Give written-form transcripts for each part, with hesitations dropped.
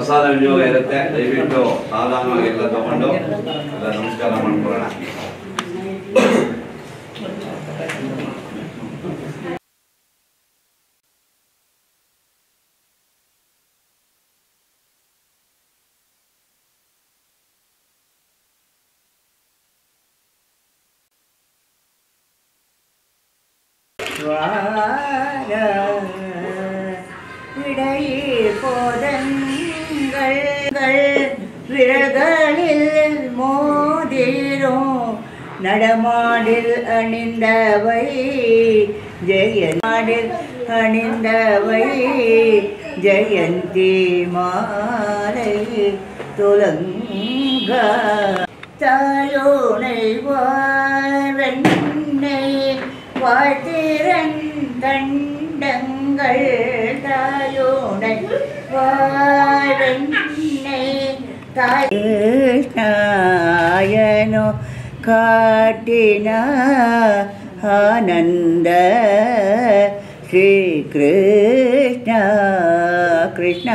ಪ್ರಸಾದ ವಿನಿಯೋಗ ಇರುತ್ತೆ. ದಯವಿಟ್ಟು ಸಾಧಾರಣವಾಗಿ ಎಲ್ಲ ತಗೊಂಡು ಎಲ್ಲ ನಮಸ್ಕಾರ ಮಾಡ್ಕೊಳ್ಳೋಣ. போதங்கள் விரல்களில் மோதிரும் நடமாடில் அணிந்தவை ஜெயமாடில் அணிந்தவை ஜெயந்தி மாலை துலங்க தாயோனை வாரன்னை வாழ்த்திரன் தண்டங்கள் தாயோனை வாரன்னை தாயனோ காட்டின ஆனந்த ஸ்ரீ கிருஷ்ண கிருஷ்ண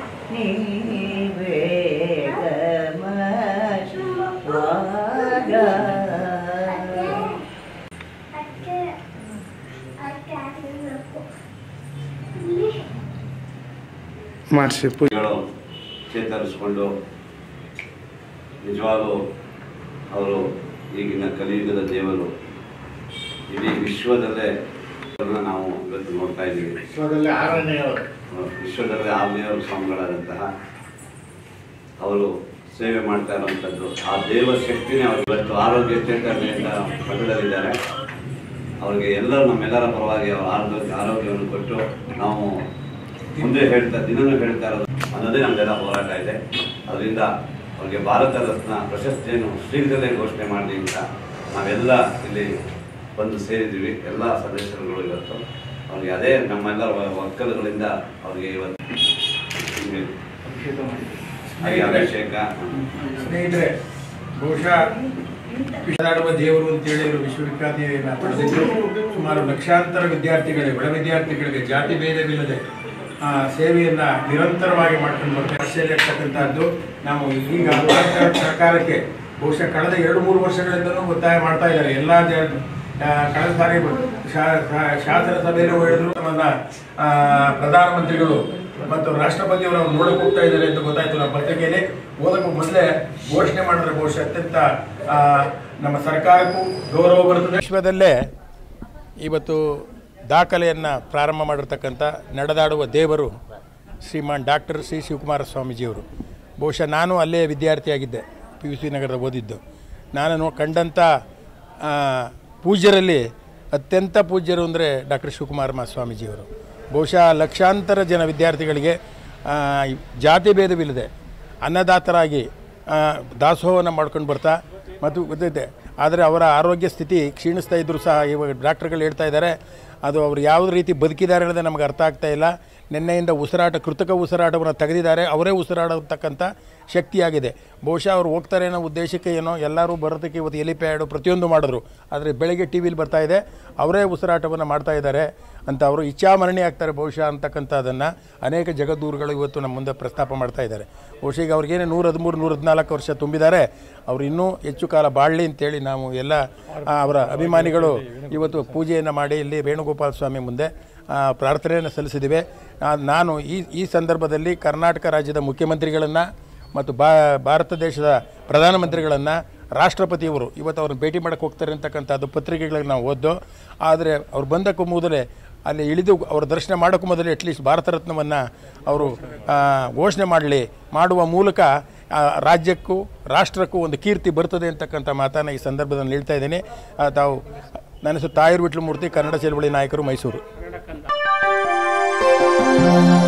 ಚೇತರಿಸಿಕೊಂಡು ನಿಜವಾಗಲೂ ಅವರು ಈಗಿನ ಕಲಿಯುಗದ ದೇವರು. ಇಡೀ ವಿಶ್ವದಲ್ಲೇ ನಾವು ಇವತ್ತು ನೋಡ್ತಾ ಇದ್ದೀವಿ. ವಿಶ್ವದಲ್ಲೇ ಆರನೆಯವರು ಸ್ವಾಮಿಗಳಾದಂತಹ ಅವರು ಸೇವೆ ಮಾಡ್ತಾ ಇರುವಂಥದ್ದು ಆ ದೇವ ಶಕ್ತಿನೇ ಅವರು ಇವತ್ತು ಆರೋಗ್ಯ ಚೇತರಿಕೆಯಿಂದ ಪಟ್ಟದಲ್ಲಿದ್ದಾರೆ. ಅವರಿಗೆ ಎಲ್ಲರೂ ನಮ್ಮೆಲ್ಲರ ಪರವಾಗಿ ಅವರ ಆರೋಗ್ಯವನ್ನು ಕೊಟ್ಟು ನಾವು ಮುಂದೆ ದಿನವೂ ಹೇಳ್ತಾ ಇರೋದು ಅನ್ನೋದೇ ನಮ್ಮೆಲ್ಲ ಹೋರಾಟ ಇದೆ. ಅದರಿಂದ ಅವರಿಗೆ ಭಾರತ ರತ್ನ ಪ್ರಶಸ್ತಿಯನ್ನು ಶೀಘ್ರದಲ್ಲೇ ಘೋಷಣೆ ಮಾಡಲಿ ಅಂತ ನಾವೆಲ್ಲ ಇಲ್ಲಿ ಬಂದು ಸೇರಿದ್ದೀವಿ. ಎಲ್ಲ ಸದಸ್ಯರುಗಳು ಇವತ್ತು ಅವರಿಗೆ ಅದೇ ನಮ್ಮೆಲ್ಲ ಒಕ್ಕಲುಗಳಿಂದ ಅವರಿಗೆ ಇವತ್ತು ಅಭಿಷೇಕ. ಸ್ನೇಹಿತರೆ, ಬಹುಶಃ ವಿಷಾಡುವ ದೇವರು ಅಂತೇಳಿ ಇವರು ವಿಶ್ವವಿಖ್ಯಾತಿಯನ್ನು ಪಡೆದಿದ್ದು ಸುಮಾರು ಲಕ್ಷಾಂತರ ವಿದ್ಯಾರ್ಥಿಗಳಿಗೆ, ಬಡ ವಿದ್ಯಾರ್ಥಿಗಳಿಗೆ ಜಾತಿ ಭೇದವಿಲ್ಲದೆ ಸೇವೆಯನ್ನು ನಿರಂತರವಾಗಿ ಮಾಡ್ಕೊಂಡು ಬರ್ತಾರೆ. ಆಶ್ಚರ್ಯತಕ್ಕಂಥದ್ದು. ನಾವು ಈಗ ಸರ್ಕಾರಕ್ಕೆ ಬಹುಶಃ ಕಳೆದ 2-3 ವರ್ಷಗಳಿಂದಲೂ ಒತ್ತಾಯ ಮಾಡ್ತಾ ಇದ್ದಾರೆ. ಎಲ್ಲ ಕಳೆದ ಸಾರಿ ಶಾಸನ ಸಭೆಯಲ್ಲೂ ಹೇಳಿದ್ರು, ನಮ್ಮನ್ನ ಪ್ರಧಾನಮಂತ್ರಿಗಳು ಮತ್ತು ರಾಷ್ಟ್ರಪತಿಯವರು ನೋಡಕ್ಕೆ ಹೋಗ್ತಾ ಇದ್ದಾರೆ ಅಂತ ಗೊತ್ತಾಯ್ತು. ನಮ್ಮ ಪತ್ರಿಕೆಯಲ್ಲಿ ಓದಕ್ಕೂ ಮೊದಲೇ ಘೋಷಣೆ ಮಾಡಿದ್ರೆ ಬಹುಶಃ ಅತ್ಯಂತ ನಮ್ಮ ಸರ್ಕಾರಕ್ಕೂ ಗೌರವ ಬರುತ್ತದೆ. ವಿಶ್ವದಲ್ಲೇ ಇವತ್ತು ದಾಖಲೆಯನ್ನು ಪ್ರಾರಂಭ ಮಾಡಿರ್ತಕ್ಕಂಥ ನಡೆದಾಡುವ ದೇವರು ಶ್ರೀಮಾನ್ ಡಾಕ್ಟರ್ ಶ್ರೀ ಶಿವಕುಮಾರ ಸ್ವಾಮೀಜಿಯವರು. ಬಹುಶಃ ನಾನು ಅಲ್ಲೇ ವಿದ್ಯಾರ್ಥಿಯಾಗಿದ್ದೆ, PUC ನಗರದ ಓದಿದ್ದು. ನಾನು ಕಂಡಂಥ ಪೂಜ್ಯರಲ್ಲಿ ಅತ್ಯಂತ ಪೂಜ್ಯರು ಅಂದರೆ ಡಾಕ್ಟರ್ ಶಿವಕುಮಾರ ಸ್ವಾಮೀಜಿಯವರು. ಬಹುಶಃ ಲಕ್ಷಾಂತರ ಜನ ವಿದ್ಯಾರ್ಥಿಗಳಿಗೆ ಜಾತಿ ಭೇದವಿಲ್ಲದೆ ಅನ್ನದಾತರಾಗಿ ದಾಸೋಹವನ್ನು ಮಾಡ್ಕೊಂಡು ಬರ್ತಾ ಮತ್ತು ಗೊತ್ತೈತೆ. ಆದರೆ ಅವರ ಆರೋಗ್ಯ ಸ್ಥಿತಿ ಕ್ಷೀಣಿಸ್ತಾ ಇದ್ದರೂ ಸಹ ಇವಾಗ ಡಾಕ್ಟರ್ಗಳು ಹೇಳ್ತಾ ಇದ್ದಾರೆ ಅದು ಅವರು ಯಾವ ರೀತಿ ಬದುಕಿದ್ದಾರೆ ಅನ್ನೋದೇ ನಮಗೆ ಅರ್ಥ ಆಗ್ತಾ ಇಲ್ಲ. ನಿನ್ನೆಯಿಂದ ಕೃತಕ ಉಸಿರಾಟವನ್ನು ತೆಗೆದಿದ್ದಾರೆ. ಅವರೇ ಉಸಿರಾಡತಕ್ಕಂಥ ಶಕ್ತಿಯಾಗಿದೆ. ಬಹುಶಃ ಅವರು ಹೋಗ್ತಾರೆ ಅನ್ನೋ ಉದ್ದೇಶಕ್ಕೆ ಏನೋ ಎಲ್ಲರೂ ಬರೋದಕ್ಕೆ ಇವತ್ತು ಎಲಿಪ್ಯಾಡು ಪ್ರತಿಯೊಂದು ಮಾಡಿದ್ರು. ಆದರೆ ಬೆಳಗ್ಗೆ ಟಿವಿಲಿ ಬರ್ತಾ ಇದೆ ಅವರೇ ಉಸಿರಾಟವನ್ನು ಮಾಡ್ತಾ ಇದ್ದಾರೆ ಅಂತ ಅವರು ಇಚ್ಛಾಮರಣಿ ಆಗ್ತಾರೆ ಬಹುಶಃ ಅಂತಕ್ಕಂಥದ್ದನ್ನು ಅನೇಕ ಜಗದ್ಗುರುಗಳು ಇವತ್ತು ನಮ್ಮ ಮುಂದೆ ಪ್ರಸ್ತಾಪ ಮಾಡ್ತಾ ಇದ್ದಾರೆ. ಬಹುಶಃ ಈಗ ಅವ್ರಿಗೇನೆ 113-114 ವರ್ಷ ತುಂಬಿದ್ದಾರೆ. ಅವರು ಇನ್ನೂ ಹೆಚ್ಚು ಕಾಲ ಬಾಳಲಿ ಅಂತೇಳಿ ನಾವು ಎಲ್ಲ ಅವರ ಅಭಿಮಾನಿಗಳು ಇವತ್ತು ಪೂಜೆಯನ್ನು ಮಾಡಿ ಇಲ್ಲಿ ವೇಣುಗೋಪಾಲ ಸ್ವಾಮಿ ಮುಂದೆ ಪ್ರಾರ್ಥನೆಯನ್ನು ಸಲ್ಲಿಸಿದ್ದೇವೆ. ನಾನು ಈ ಸಂದರ್ಭದಲ್ಲಿ ಕರ್ನಾಟಕ ರಾಜ್ಯದ ಮುಖ್ಯಮಂತ್ರಿಗಳನ್ನು ಮತ್ತು ಭಾರತ ದೇಶದ ಪ್ರಧಾನಮಂತ್ರಿಗಳನ್ನು, ರಾಷ್ಟ್ರಪತಿಯವರು ಇವತ್ತು ಅವ್ರನ್ನ ಭೇಟಿ ಮಾಡೋಕ್ಕೆ ಹೋಗ್ತಾರೆ ಅಂತಕ್ಕಂಥದ್ದು ಪತ್ರಿಕೆಗಳಿಗೆ ನಾವು ಓದ್ದೋ. ಆದರೆ ಅವ್ರು ಬಂದಕ್ಕೂ ಮೊದಲೇ ಅಲ್ಲಿ ಇಳಿದು ಅವರ ದರ್ಶನ ಮಾಡೋಕ್ಕೂ ಮೊದಲೇ ಅಟ್ಲೀಸ್ಟ್ ಭಾರತ ರತ್ನವನ್ನು ಅವರು ಘೋಷಣೆ ಮಾಡುವ ಮೂಲಕ ರಾಜ್ಯಕ್ಕೂ ರಾಷ್ಟ್ರಕ್ಕೂ ಒಂದು ಕೀರ್ತಿ ಬರ್ತದೆ ಅಂತಕ್ಕಂಥ ಮಾತನ್ನು ಈ ಸಂದರ್ಭದಲ್ಲಿ ಹೇಳ್ತಾ ಇದ್ದೀನಿ. ತಾವು ನನ್ನ ಹೆಸರು ತಾಯಿರು ವಿಟ್ಲಮೂರ್ತಿ, ಕನ್ನಡ ಚಳವಳಿ ನಾಯಕರು, ಮೈಸೂರು.